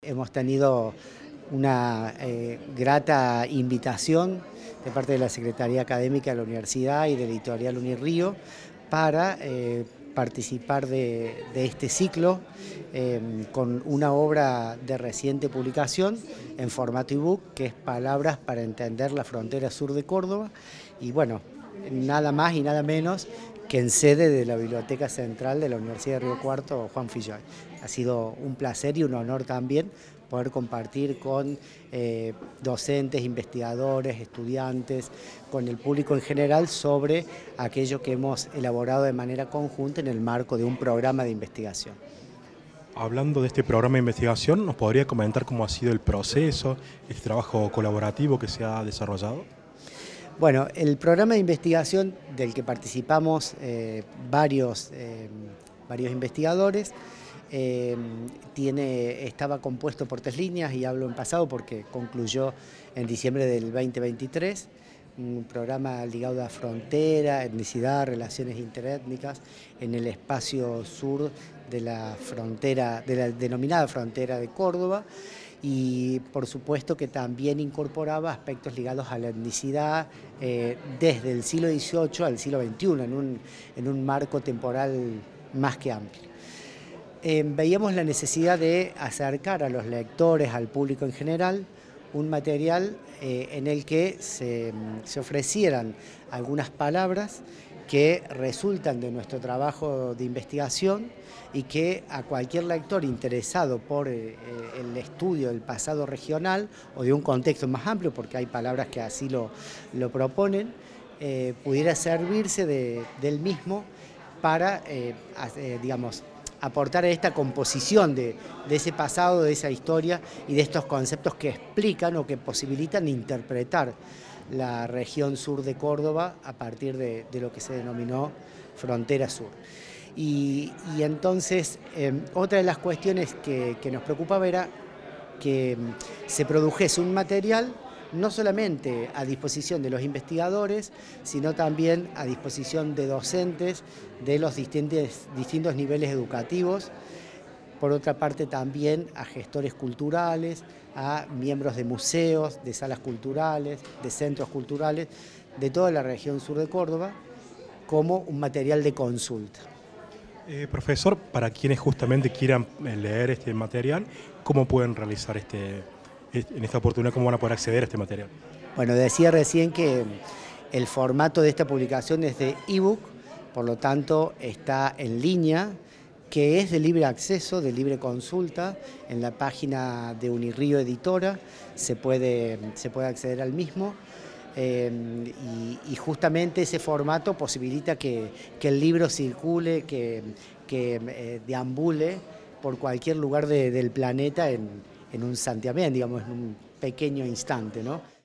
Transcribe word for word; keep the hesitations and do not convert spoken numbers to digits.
hemos tenido una eh, grata invitación de parte de la Secretaría Académica de la Universidad y de la Editorial Unirrío para eh, participar de, de este ciclo eh, con una obra de reciente publicación en formato ebook, que es Palabras para entender la frontera sur de Córdoba, y bueno, nada más y nada menos que en sede de la Biblioteca Central de la Universidad de Río Cuarto, Juan Filloy. Ha sido un placer y un honor también poder compartir con eh, docentes, investigadores, estudiantes, con el público en general sobre aquello que hemos elaborado de manera conjunta en el marco de un programa de investigación. Hablando de este programa de investigación, ¿nos podría comentar cómo ha sido el proceso, este trabajo colaborativo que se ha desarrollado? Bueno, el programa de investigación del que participamos eh, varios, eh, varios investigadores eh, tiene, estaba compuesto por tres líneas, y hablo en pasado porque concluyó en diciembre del veinte veintitrés, un programa ligado a frontera, etnicidad, relaciones interétnicas en el espacio sur de la frontera, de la denominada frontera de Córdoba, y por supuesto que también incorporaba aspectos ligados a la etnicidad eh, desde el siglo dieciocho al siglo veintiuno, en un, en un marco temporal más que amplio. Eh, veíamos la necesidad de acercar a los lectores, al público en general, un material eh, en el que se, se ofrecieran algunas palabras que resultan de nuestro trabajo de investigación y que a cualquier lector interesado por eh, el estudio del pasado regional o de un contexto más amplio, porque hay palabras que así lo, lo proponen, eh, pudiera servirse de, del mismo para, eh, eh, digamos, aportar a esta composición de, de ese pasado, de esa historia y de estos conceptos que explican o que posibilitan interpretar la región sur de Córdoba a partir de, de lo que se denominó frontera sur. Y, y entonces, eh, otra de las cuestiones que, que nos preocupaba era que se produjese un material no solamente a disposición de los investigadores, sino también a disposición de docentes de los distintos, distintos niveles educativos, por otra parte también a gestores culturales, a miembros de museos, de salas culturales, de centros culturales, de toda la región sur de Córdoba, como un material de consulta. Eh, profesor, para quienes justamente quieran leer este material, ¿cómo pueden realizar este, en esta oportunidad, cómo van a poder acceder a este material? Bueno, decía recién que el formato de esta publicación es de ebook, por lo tanto está en línea, que es de libre acceso, de libre consulta. En la página de Unirrío Editora se puede, se puede acceder al mismo. Eh, y, y justamente ese formato posibilita que, que el libro circule, que, que eh, deambule por cualquier lugar de, del planeta en, en un santiamén, digamos, en un pequeño instante, ¿no?